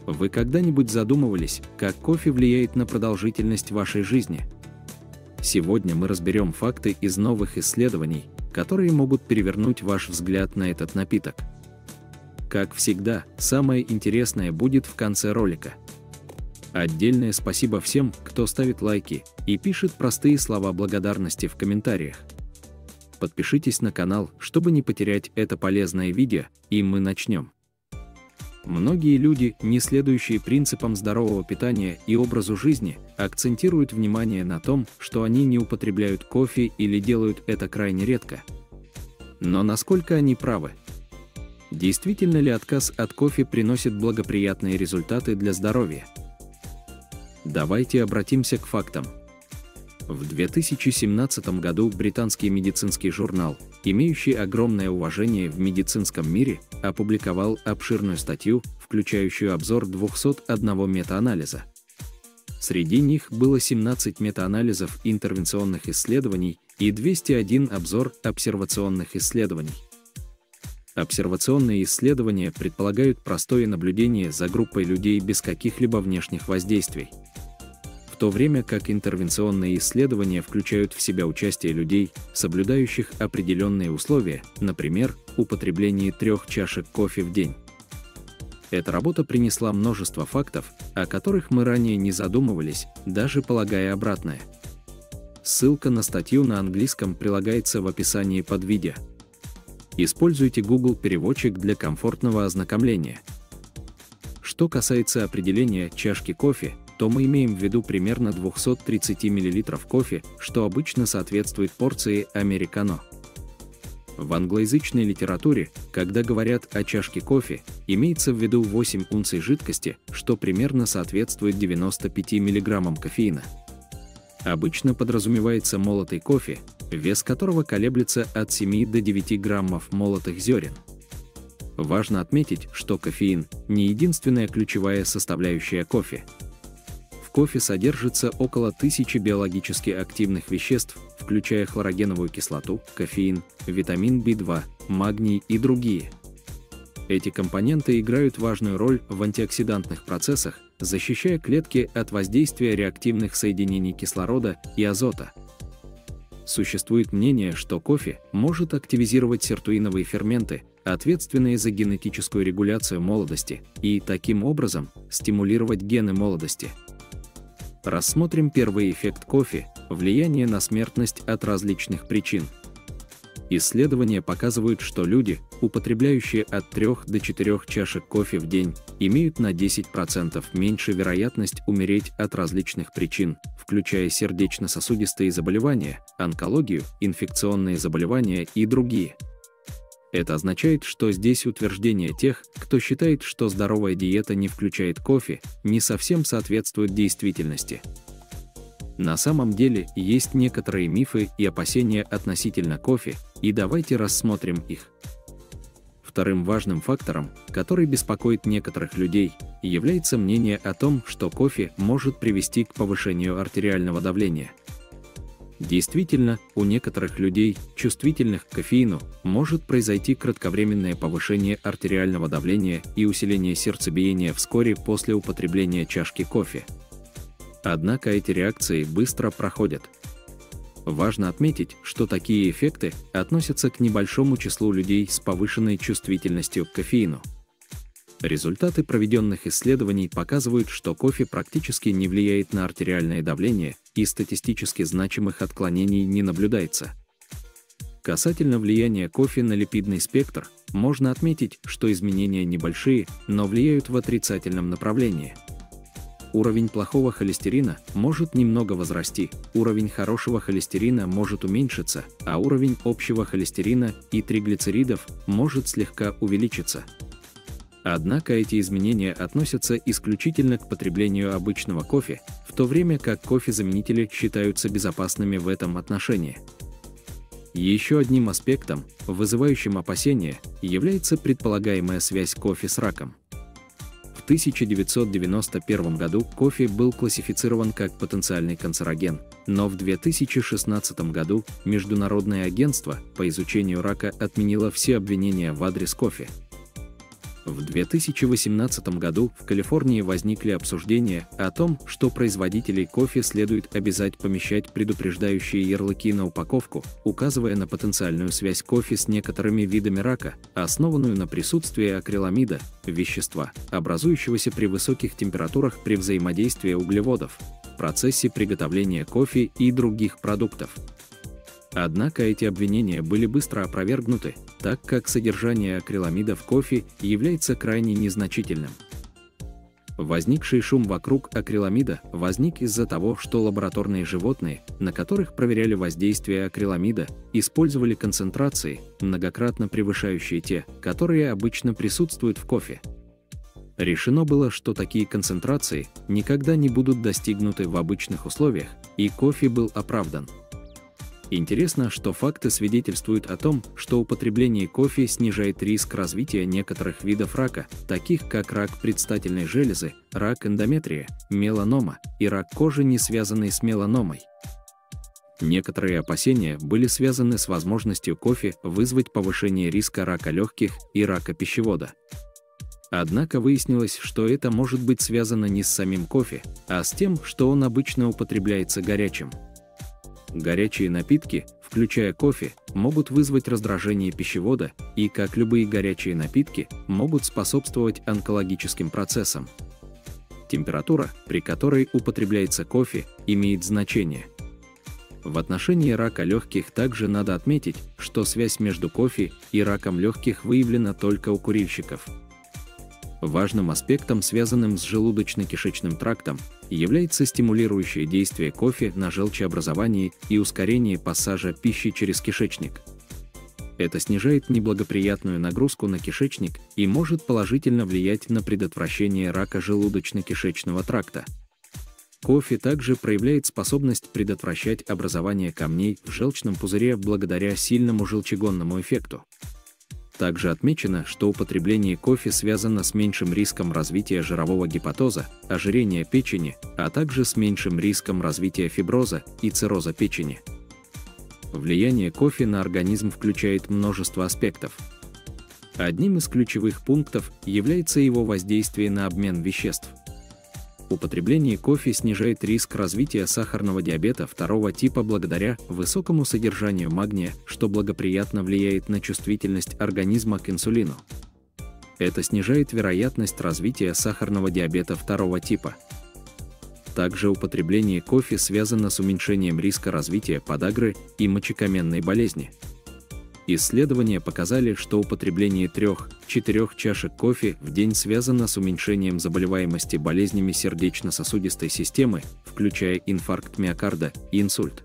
Вы когда-нибудь задумывались, как кофе влияет на продолжительность вашей жизни? Сегодня мы разберем факты из новых исследований, которые могут перевернуть ваш взгляд на этот напиток. Как всегда, самое интересное будет в конце ролика. Отдельное спасибо всем, кто ставит лайки и пишет простые слова благодарности в комментариях. Подпишитесь на канал, чтобы не потерять это полезное видео, и мы начнем. Многие люди, не следующие принципам здорового питания и образу жизни, акцентируют внимание на том, что они не употребляют кофе или делают это крайне редко. Но насколько они правы? Действительно ли отказ от кофе приносит благоприятные результаты для здоровья? Давайте обратимся к фактам. В 2017 году британский медицинский журнал, имеющий огромное уважение в медицинском мире, опубликовал обширную статью, включающую обзор 201 метаанализа. Среди них было 17 метаанализов интервенционных исследований и 201 обзор обсервационных исследований. Обсервационные исследования предполагают простое наблюдение за группой людей без каких-либо внешних воздействий, в то время как интервенционные исследования включают в себя участие людей, соблюдающих определенные условия, например, употребление 3 чашек кофе в день. Эта работа принесла множество фактов, о которых мы ранее не задумывались, даже полагая обратное. Ссылка на статью на английском прилагается в описании под видео. Используйте Google переводчик для комфортного ознакомления. Что касается определения чашки кофе, то мы имеем в виду примерно 230 мл кофе, что обычно соответствует порции американо. В англоязычной литературе, когда говорят о чашке кофе, имеется в виду 8 унций жидкости, что примерно соответствует 95 мг кофеина. Обычно подразумевается молотый кофе, вес которого колеблется от 7 до 9 граммов молотых зерен. Важно отметить, что кофеин – не единственная ключевая составляющая кофе. В кофе содержится около 1000 биологически активных веществ, включая хлорогеновую кислоту, кофеин, витамин В2, магний и другие. Эти компоненты играют важную роль в антиоксидантных процессах, защищая клетки от воздействия реактивных соединений кислорода и азота. Существует мнение, что кофе может активизировать сиртуиновые ферменты, ответственные за генетическую регуляцию молодости, и таким образом стимулировать гены молодости. Рассмотрим первый эффект кофе – влияние на смертность от различных причин. Исследования показывают, что люди, употребляющие от 3 до 4 чашек кофе в день, имеют на 10% меньше вероятность умереть от различных причин, включая сердечно-сосудистые заболевания, онкологию, инфекционные заболевания и другие. Это означает, что здесь утверждение тех, кто считает, что здоровая диета не включает кофе, не совсем соответствует действительности. На самом деле, есть некоторые мифы и опасения относительно кофе, и давайте рассмотрим их. Вторым важным фактором, который беспокоит некоторых людей, является мнение о том, что кофе может привести к повышению артериального давления. Действительно, у некоторых людей, чувствительных к кофеину, может произойти кратковременное повышение артериального давления и усиление сердцебиения вскоре после употребления чашки кофе. Однако эти реакции быстро проходят. Важно отметить, что такие эффекты относятся к небольшому числу людей с повышенной чувствительностью к кофеину. Результаты проведенных исследований показывают, что кофе практически не влияет на артериальное давление, и статистически значимых отклонений не наблюдается. Касательно влияния кофе на липидный спектр, можно отметить, что изменения небольшие, но влияют в отрицательном направлении. Уровень плохого холестерина может немного возрасти, уровень хорошего холестерина может уменьшиться, а уровень общего холестерина и триглицеридов может слегка увеличиться. Однако эти изменения относятся исключительно к потреблению обычного кофе, в то время как кофе-заменители считаются безопасными в этом отношении. Еще одним аспектом, вызывающим опасения, является предполагаемая связь кофе с раком. В 1991 году кофе был классифицирован как потенциальный канцероген, но в 2016 году Международное агентство по изучению рака отменило все обвинения в адрес кофе. В 2018 году в Калифорнии возникли обсуждения о том, что производителей кофе следует обязать помещать предупреждающие ярлыки на упаковку, указывая на потенциальную связь кофе с некоторыми видами рака, основанную на присутствии акриламида, вещества, образующегося при высоких температурах при взаимодействии углеводов, в процессе приготовления кофе и других продуктов. Однако эти обвинения были быстро опровергнуты, так как содержание акриламида в кофе является крайне незначительным. Возникший шум вокруг акриламида возник из-за того, что лабораторные животные, на которых проверяли воздействие акриламида, использовали концентрации, многократно превышающие те, которые обычно присутствуют в кофе. Решено было, что такие концентрации никогда не будут достигнуты в обычных условиях, и кофе был оправдан. Интересно, что факты свидетельствуют о том, что употребление кофе снижает риск развития некоторых видов рака, таких как рак предстательной железы, рак эндометрия, меланома и рак кожи, не связанный с меланомой. Некоторые опасения были связаны с возможностью кофе вызвать повышение риска рака легких и рака пищевода. Однако выяснилось, что это может быть связано не с самим кофе, а с тем, что он обычно употребляется горячим. Горячие напитки, включая кофе, могут вызвать раздражение пищевода и, как любые горячие напитки, могут способствовать онкологическим процессам. Температура, при которой употребляется кофе, имеет значение. В отношении рака легких также надо отметить, что связь между кофе и раком легких выявлена только у курильщиков. Важным аспектом, связанным с желудочно-кишечным трактом, является стимулирующее действие кофе на желчеобразование и ускорение пассажа пищи через кишечник. Это снижает неблагоприятную нагрузку на кишечник и может положительно влиять на предотвращение рака желудочно-кишечного тракта. Кофе также проявляет способность предотвращать образование камней в желчном пузыре благодаря сильному желчегонному эффекту. Также отмечено, что употребление кофе связано с меньшим риском развития жирового гепатоза, ожирения печени, а также с меньшим риском развития фиброза и цирроза печени. Влияние кофе на организм включает множество аспектов. Одним из ключевых пунктов является его воздействие на обмен веществ. Употребление кофе снижает риск развития сахарного диабета второго типа благодаря высокому содержанию магния, что благоприятно влияет на чувствительность организма к инсулину. Это снижает вероятность развития сахарного диабета второго типа. Также употребление кофе связано с уменьшением риска развития подагры и мочекаменной болезни. Исследования показали, что употребление 3-4 чашек кофе в день связано с уменьшением заболеваемости болезнями сердечно-сосудистой системы, включая инфаркт миокарда и инсульт.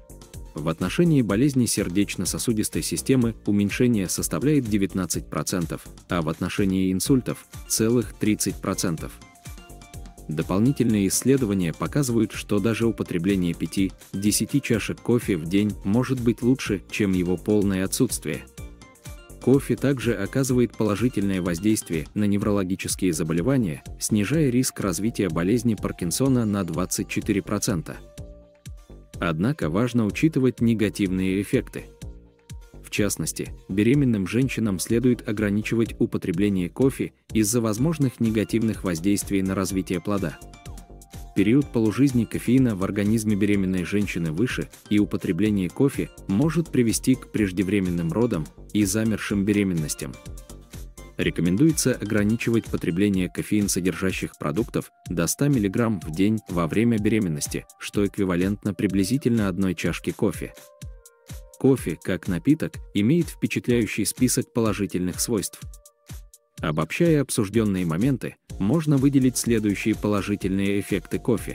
В отношении болезней сердечно-сосудистой системы уменьшение составляет 19%, а в отношении инсультов – целых 30%. Дополнительные исследования показывают, что даже употребление 5-10 чашек кофе в день может быть лучше, чем его полное отсутствие. Кофе также оказывает положительное воздействие на неврологические заболевания, снижая риск развития болезни Паркинсона на 24%. Однако важно учитывать негативные эффекты. В частности, беременным женщинам следует ограничивать употребление кофе из-за возможных негативных воздействий на развитие плода. Период полужизни кофеина в организме беременной женщины выше, и употребление кофе может привести к преждевременным родам и замершим беременностям. Рекомендуется ограничивать потребление кофеин-содержащих продуктов до 100 мг в день во время беременности, что эквивалентно приблизительно 1 чашке кофе. Кофе, как напиток, имеет впечатляющий список положительных свойств. Обобщая обсужденные моменты, можно выделить следующие положительные эффекты кофе.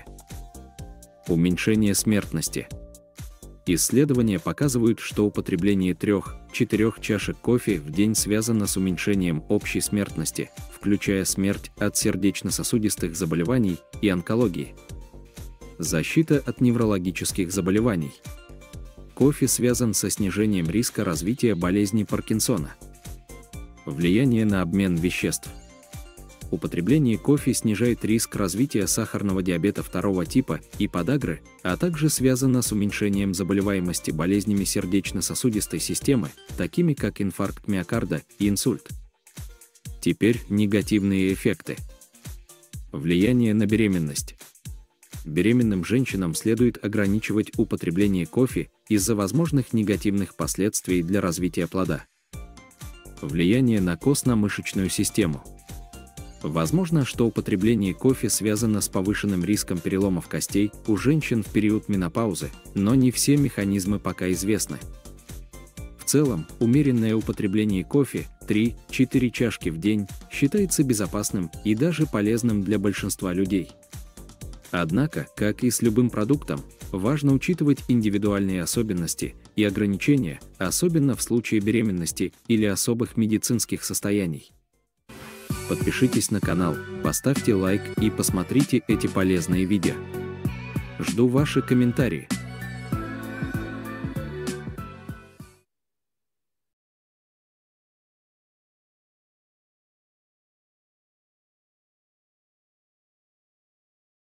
Уменьшение смертности. Исследования показывают, что употребление 3-4 чашек кофе в день связано с уменьшением общей смертности, включая смерть от сердечно-сосудистых заболеваний и онкологии. Защита от неврологических заболеваний. Кофе связан со снижением риска развития болезни Паркинсона. Влияние на обмен веществ. Употребление кофе снижает риск развития сахарного диабета второго типа и подагры, а также связано с уменьшением заболеваемости болезнями сердечно-сосудистой системы, такими как инфаркт миокарда и инсульт. Теперь негативные эффекты. Влияние на беременность. Беременным женщинам следует ограничивать употребление кофе из-за возможных негативных последствий для развития плода. Влияние на костно-мышечную систему. Возможно, что употребление кофе связано с повышенным риском переломов костей у женщин в период менопаузы, но не все механизмы пока известны. В целом, умеренное употребление кофе 3-4 чашки в день считается безопасным и даже полезным для большинства людей. Однако, как и с любым продуктом, важно учитывать индивидуальные особенности и ограничения, особенно в случае беременности или особых медицинских состояний. Подпишитесь на канал, поставьте лайк и посмотрите эти полезные видео. Жду ваши комментарии.